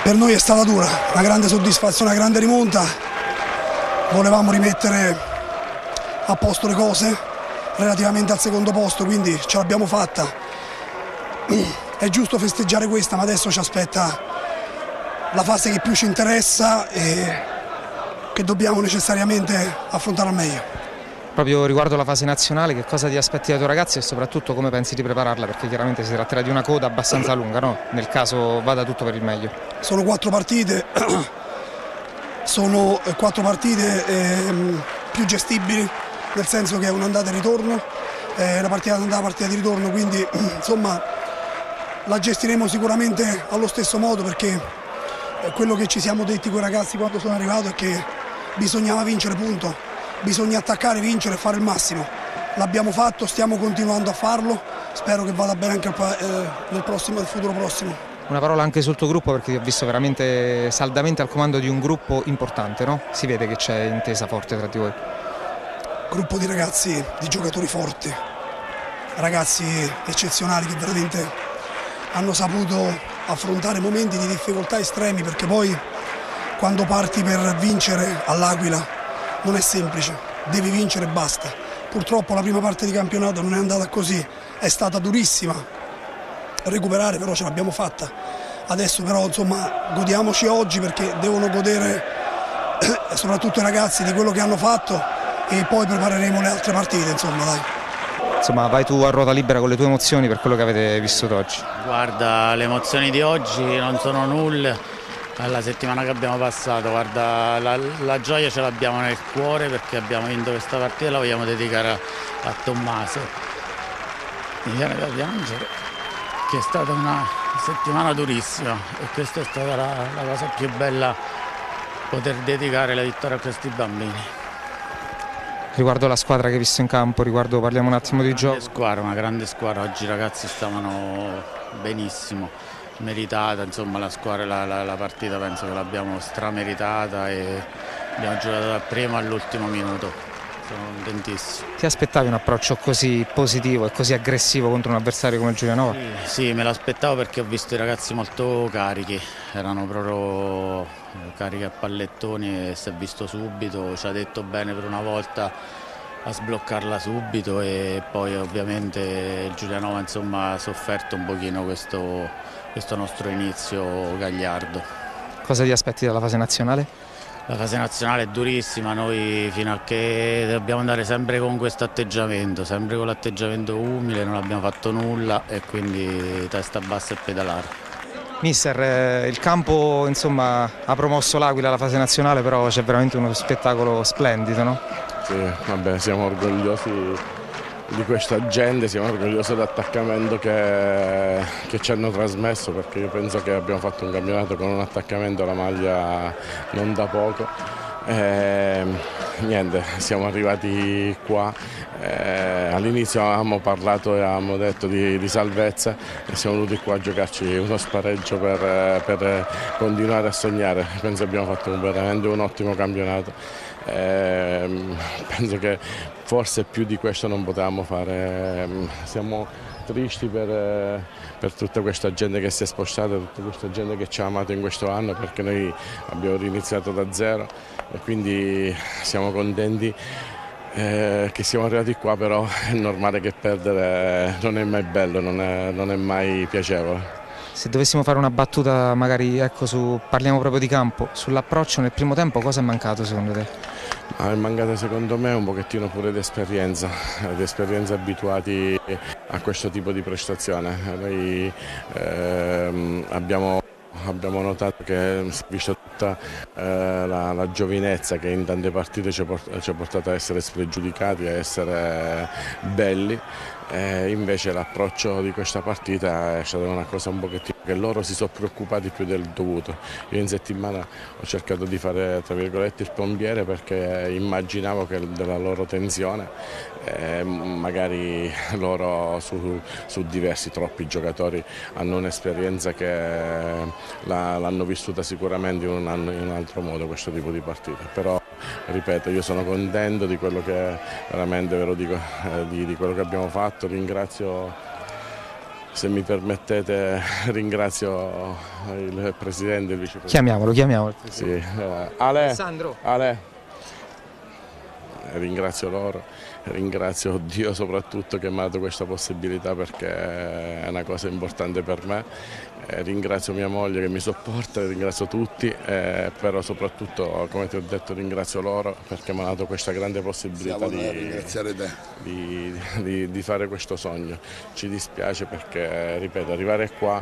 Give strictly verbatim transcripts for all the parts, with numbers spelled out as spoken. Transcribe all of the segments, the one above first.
Per noi è stata dura, una grande soddisfazione, una grande rimonta. Volevamo rimettere a posto le cose relativamente al secondo posto, quindi ce l'abbiamo fatta. È giusto festeggiare questa, ma adesso ci aspetta la fase che più ci interessa e che dobbiamo necessariamente affrontare al meglio. Proprio riguardo alla fase nazionale, che cosa ti aspetti dai tuoi ragazzi e soprattutto come pensi di prepararla? Perché chiaramente si tratterà di una coda abbastanza lunga, no? Nel caso vada tutto per il meglio. Sono quattro partite, sono quattro partite eh, più gestibili, nel senso che è un'andata e ritorno, eh, la partita d'andata e la partita di ritorno, quindi insomma la gestiremo sicuramente allo stesso modo, perché quello che ci siamo detti con i ragazzi quando sono arrivato è che bisognava vincere, punto. Bisogna attaccare, vincere e fare il massimo. L'abbiamo fatto, stiamo continuando a farlo, spero che vada bene anche nel, prossimo, nel futuro prossimo. Una parola anche sul tuo gruppo, perché ti ho visto veramente saldamente al comando di un gruppo importante, no? Si vede che c'è intesa forte tra di voi. Gruppo di ragazzi, di giocatori forti, ragazzi eccezionali che veramente hanno saputo affrontare momenti di difficoltà estremi, perché poi quando parti per vincere all'Aquila non è semplice, devi vincere e basta. Purtroppo la prima parte di campionato non è andata così, è stata durissima. Recuperare però ce l'abbiamo fatta. Adesso però insomma godiamoci oggi, perché devono godere soprattutto i ragazzi di quello che hanno fatto, e poi prepareremo le altre partite, insomma, dai. Insomma, vai tu a ruota libera con le tue emozioni per quello che avete vissuto oggi. Guarda, le emozioni di oggi non sono nulle. La settimana che abbiamo passato, guarda, la, la gioia ce l'abbiamo nel cuore, perché abbiamo vinto questa partita e la vogliamo dedicare a, a Tommaso. Mi viene da piangere, che è stata una settimana durissima, e questa è stata la, la cosa più bella, poter dedicare la vittoria a questi bambini. Riguardo la squadra che hai visto in campo, riguardo parliamo un attimo di gioco. Squadra, una grande squadra, oggi i ragazzi stavano benissimo. Meritata, insomma, la squadra, la, la, la partita penso che l'abbiamo strameritata e abbiamo giocato dal primo all'ultimo minuto. Sono contentissimo. Ti aspettavi un approccio così positivo e così aggressivo contro un avversario come Giulianova? Sì, sì, me l'aspettavo, perché ho visto i ragazzi molto carichi, erano proprio carichi a pallettoni, e si è visto subito, ci ha detto bene per una volta a sbloccarla subito, e poi ovviamente il Giulianova insomma ha sofferto un pochino questo, questo nostro inizio gagliardo. Cosa ti aspetti dalla fase nazionale? La fase nazionale è durissima, noi fino a che dobbiamo andare sempre con questo atteggiamento, sempre con l'atteggiamento umile, non abbiamo fatto nulla e quindi testa bassa e pedalare. Mister, il campo insomma ha promosso l'Aquila alla fase nazionale, però c'è veramente uno spettacolo splendido, no? Sì, vabbè, siamo orgogliosi di questa gente, siamo orgogliosi dell'attaccamento che, che ci hanno trasmesso, perché io penso che abbiamo fatto un campionato con un attaccamento alla maglia non da poco. E, niente, siamo arrivati qua, eh, all'inizio avevamo parlato e avevamo detto di, di salvezza, e siamo venuti qua a giocarci uno spareggio per, per continuare a sognare. Penso che abbiamo fatto veramente un ottimo campionato, eh, penso che forse più di questo non potevamo fare. Siamo tristi per, per tutta questa gente che si è spostata, tutta questa gente che ci ha amato in questo anno, perché noi abbiamo riniziato da zero e quindi siamo contenti eh, che siamo arrivati qua, però è normale che perdere non è mai bello, non è, non è mai piacevole. Se dovessimo fare una battuta magari, ecco, su, parliamo proprio di campo, sull'approccio nel primo tempo, cosa è mancato secondo te? È mancata secondo me un pochettino pure di esperienza, di esperienza abituati a questo tipo di prestazione. Noi ehm, abbiamo, abbiamo notato che si è vista tutta eh, la, la giovinezza che in tante partite ci ha portato, portato a essere spregiudicati, a essere belli. E invece l'approccio di questa partita è stata una cosa un pochettino che loro si sono preoccupati più del dovuto. Io in settimana ho cercato di fare tra virgolette il pompiere, perché immaginavo che della loro tensione eh, magari loro su, su diversi, troppi giocatori hanno un'esperienza che l'hanno vissuta sicuramente in un, anno, in un altro modo questo tipo di partita. Però ripeto, io sono contento di quello che veramente ve lo dico, eh, di, di quello che abbiamo fatto. Ringrazio se mi permettete ringrazio il Presidente, il Vicepresidente. Chiamiamolo, chiamiamolo. Sì, eh, Ale, Alessandro. Ale. Ringrazio loro, ringrazio Dio soprattutto che mi ha dato questa possibilità perché è una cosa importante per me, eh, ringrazio mia moglie che mi sopporta, ringrazio tutti, eh, però soprattutto come ti ho detto ringrazio loro perché mi hanno dato questa grande possibilità di, di, di, di fare questo sogno. Ci dispiace perché, ripeto, arrivare qua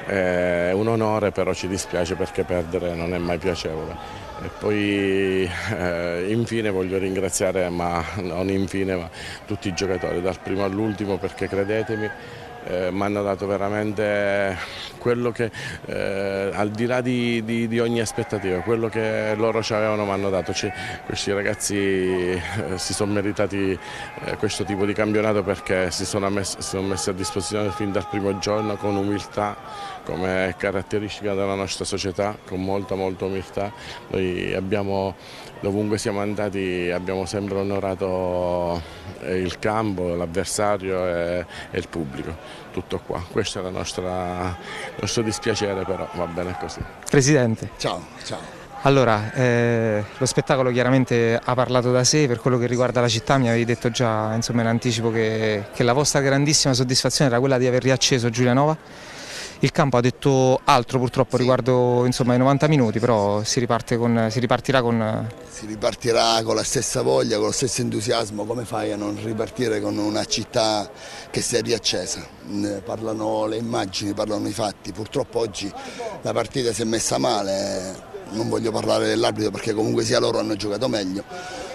è un onore, però ci dispiace perché perdere non è mai piacevole. E poi eh, infine voglio ringraziare, ma non infine, ma tutti i giocatori, dal primo all'ultimo, perché credetemi, eh, mi hanno dato veramente quello che, eh, al di là di, di, di ogni aspettativa, quello che loro ci avevano mi hanno dato. Cioè, questi ragazzi eh, si sono meritati eh, questo tipo di campionato perché si sono, messi, si sono messi a disposizione fin dal primo giorno con umiltà, come caratteristica della nostra società, con molta molta umiltà. Noi abbiamo, dovunque siamo andati, abbiamo sempre onorato il campo, l'avversario e, e il pubblico, tutto qua. Questo è la nostra, il nostro dispiacere, però va bene così. Presidente. Ciao, ciao. Allora, eh, lo spettacolo chiaramente ha parlato da sé. Per quello che riguarda la città mi avevi detto già, insomma, in anticipo che, che la vostra grandissima soddisfazione era quella di aver riacceso Giulianova. Il campo ha detto altro purtroppo, sì, riguardo, insomma, i novanta minuti, però si, riparte con, si ripartirà con... Si ripartirà con la stessa voglia, con lo stesso entusiasmo. Come fai a non ripartire con una città che si è riaccesa? Parlano le immagini, parlano i fatti. Purtroppo oggi la partita si è messa male, non voglio parlare dell'arbitro perché comunque sia loro hanno giocato meglio.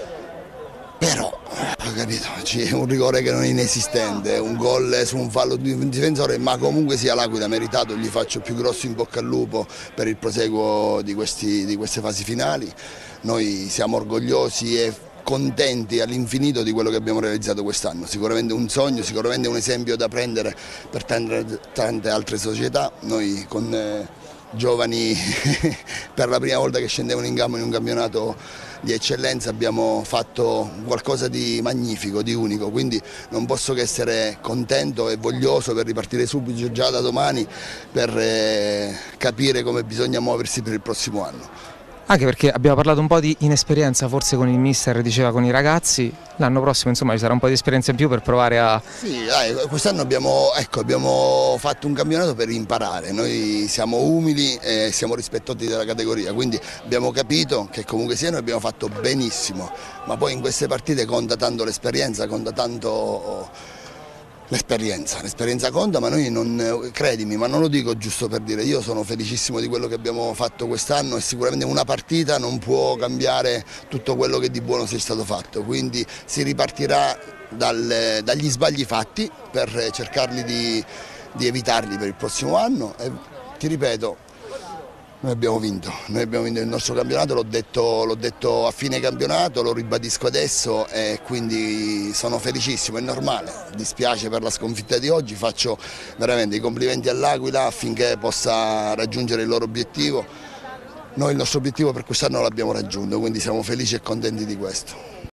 Però, ho capito, c'è un rigore che non è inesistente, un gol su un fallo di un difensore, ma comunque sia l'Aquila ha meritato, gli faccio il più grosso in bocca al lupo per il proseguo di, questi, di queste fasi finali. Noi siamo orgogliosi e contenti all'infinito di quello che abbiamo realizzato quest'anno, sicuramente un sogno, sicuramente un esempio da prendere per tante, tante altre società. Noi con eh, giovani per la prima volta che scendevano in campo in un campionato di eccellenza abbiamo fatto qualcosa di magnifico, di unico, quindi non posso che essere contento e voglioso per ripartire subito già da domani per eh, capire come bisogna muoversi per il prossimo anno. Anche perché abbiamo parlato un po' di inesperienza forse con il mister, diceva con i ragazzi, l'anno prossimo insomma ci sarà un po' di esperienza in più per provare a... Sì, quest'anno abbiamo, ecco, abbiamo fatto un campionato per imparare, noi siamo umili e siamo rispettosi della categoria, quindi abbiamo capito che comunque sia noi abbiamo fatto benissimo, ma poi in queste partite conta tanto l'esperienza, conta tanto... L'esperienza, l'esperienza conta, ma noi non, credimi, ma non lo dico giusto per dire, io sono felicissimo di quello che abbiamo fatto quest'anno e sicuramente una partita non può cambiare tutto quello che di buono sia stato fatto, quindi si ripartirà dal, dagli sbagli fatti per cercarli di, di evitarli per il prossimo anno e ti ripeto, noi abbiamo vinto, noi abbiamo vinto il nostro campionato, l'ho detto, l'ho detto a fine campionato, lo ribadisco adesso e quindi sono felicissimo, è normale, dispiace per la sconfitta di oggi, faccio veramente i complimenti all'Aquila affinché possa raggiungere il loro obiettivo. Noi il nostro obiettivo per quest'anno l'abbiamo raggiunto, quindi siamo felici e contenti di questo.